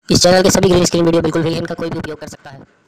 इस चैनल के सभी ग्रीन स्क्रीन वीडियो बिल्कुल फ्री है, इनका कोई भी उपयोग कर सकता है।